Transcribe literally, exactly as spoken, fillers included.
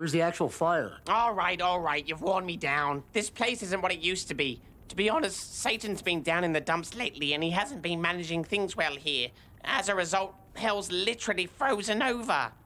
Where's the actual fire? All right, all right, you've worn me down. This place isn't what it used to be. To be honest, Satan's been down in the dumps lately, and he hasn't been managing things well here. As a result, hell's literally frozen over.